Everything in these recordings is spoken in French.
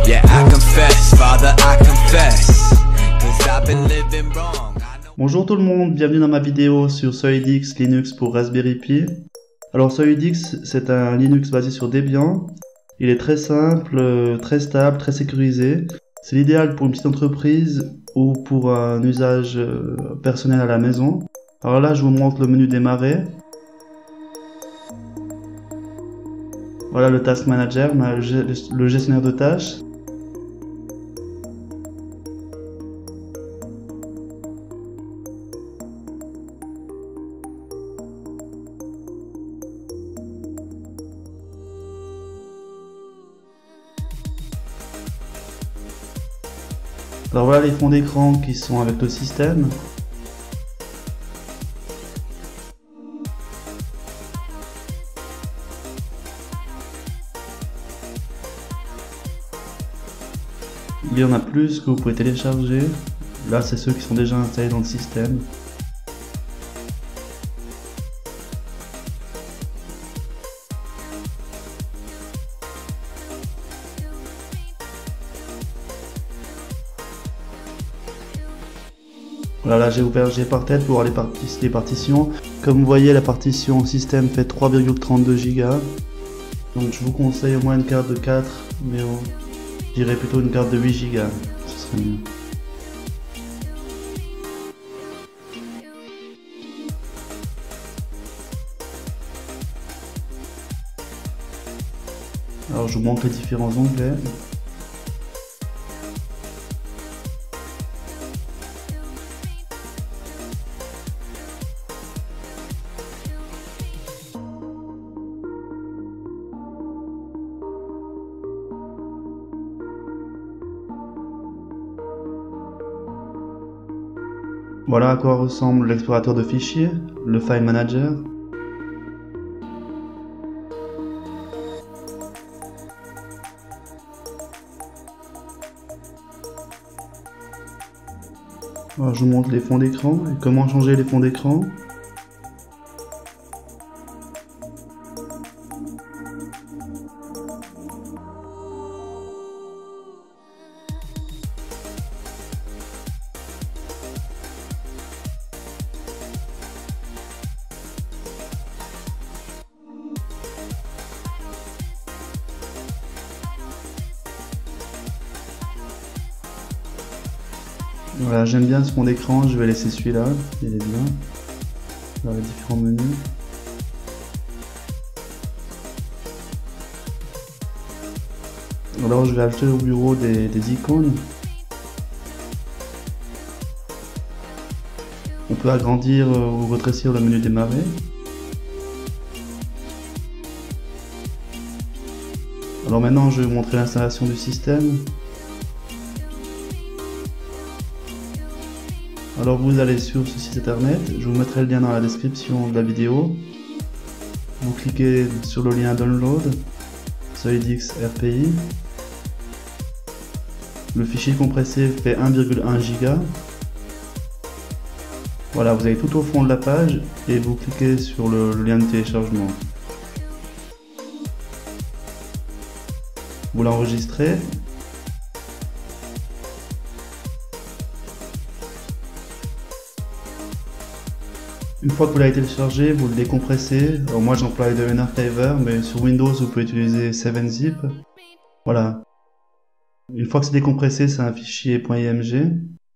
Yeah, I confess, Father, I confess, 'cause I've been living wrong. Bonjour tout le monde, bienvenue dans ma vidéo sur SolidX Linux pour Raspberry Pi. Alors SolidX, c'est un Linux basé sur Debian. Il est très simple, très stable, très sécurisé. C'est l'idéal pour une petite entreprise ou pour un usage personnel à la maison. Alors là, je vous montre le menu démarrer. Voilà le Task Manager, le gestionnaire de tâches. Alors voilà les fonds d'écran qui sont avec le système. Il y en a plus que vous pouvez télécharger. Là, c'est ceux qui sont déjà installés dans le système. Voilà, là j'ai ouvert par tête pour voir les partitions. Comme vous voyez, la partition système fait 3,32 Go. Donc je vous conseille au moins une carte de 4, mais je dirais plutôt une carte de 8 Go. Ce serait mieux. Alors je vous montre les différents onglets. Voilà à quoi ressemble l'explorateur de fichiers, le File Manager. Alors, je vous montre les fonds d'écran et comment changer les fonds d'écran. Voilà, j'aime bien ce fond d'écran, je vais laisser celui-là, il est bien. Dans les différents menus. Alors je vais ajouter au bureau des icônes. On peut agrandir ou rétrécir le menu démarrer. Alors maintenant je vais vous montrer l'installation du système. Alors vous allez sur ce site internet, je vous mettrai le lien dans la description de la vidéo. Vous cliquez sur le lien Download, SolidX RPI. Le fichier compressé fait 1,1 Go. Voilà, vous allez tout au fond de la page et vous cliquez sur le lien de téléchargement. Vous l'enregistrez. Une fois que vous l'avez téléchargé, vous le décompressez. Alors moi j'emploie le Archiver, mais sur Windows vous pouvez utiliser 7-zip. Voilà. Une fois que c'est décompressé, c'est un fichier .img.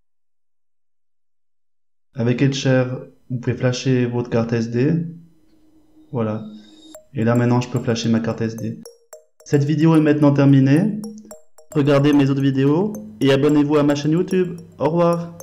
Avec Etcher, vous pouvez flasher votre carte SD. Voilà. Et là maintenant je peux flasher ma carte SD. Cette vidéo est maintenant terminée. Regardez mes autres vidéos et abonnez-vous à ma chaîne YouTube. Au revoir.